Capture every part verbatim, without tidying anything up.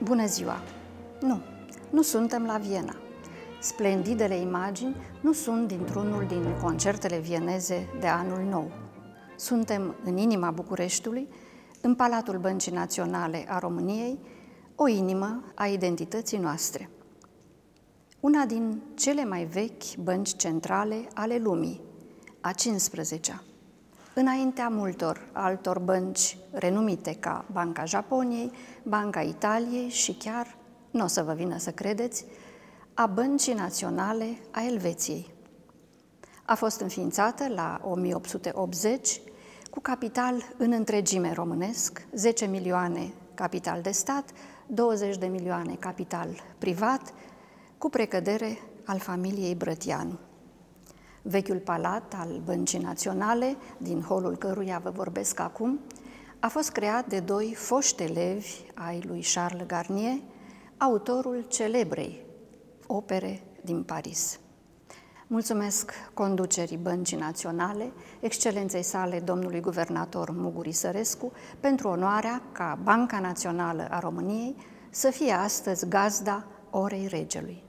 Bună ziua! Nu, nu suntem la Viena. Splendidele imagini nu sunt dintr-unul din concertele vieneze de anul nou. Suntem în inima Bucureștiului, în Palatul Băncii Naționale a României, o inimă a identității noastre. Una din cele mai vechi bănci centrale ale lumii, a cincisprezecea, înaintea multor altor bănci renumite ca Banca Japoniei, Banca Italiei și chiar, nu o să vă vină să credeți, a Băncii Naționale a Elveției. A fost înființată la o mie opt sute optzeci, cu capital în întregime românesc, zece milioane capital de stat, douăzeci de milioane capital privat, cu precădere al familiei Brătianu. Vechiul palat al Băncii Naționale, din holul căruia vă vorbesc acum, a fost creat de doi foști elevi ai lui Charles Garnier, autorul celebrei opere din Paris. Mulțumesc conducerii Băncii Naționale, excelenței sale domnului guvernator Muguri Sărescu, pentru onoarea ca Banca Națională a României să fie astăzi gazda Orei Regelui.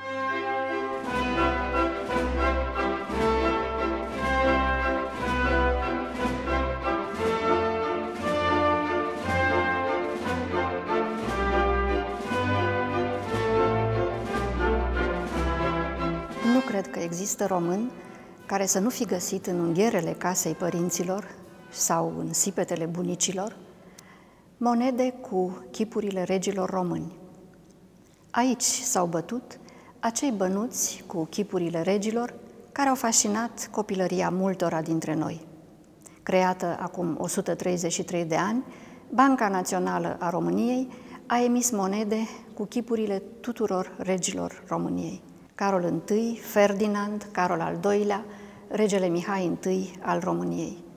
Nu cred că există român care să nu fi găsit în unghierele casei părinților sau în sipetele bunicilor monede cu chipurile regilor români. Aici s-au bătut acei bănuți cu chipurile regilor care au fascinat copilăria multora dintre noi. Creată acum o sută treizeci și trei de ani, Banca Națională a României a emis monede cu chipurile tuturor regilor României. Carol I, Ferdinand, Carol al doilea, regele Mihai I al României.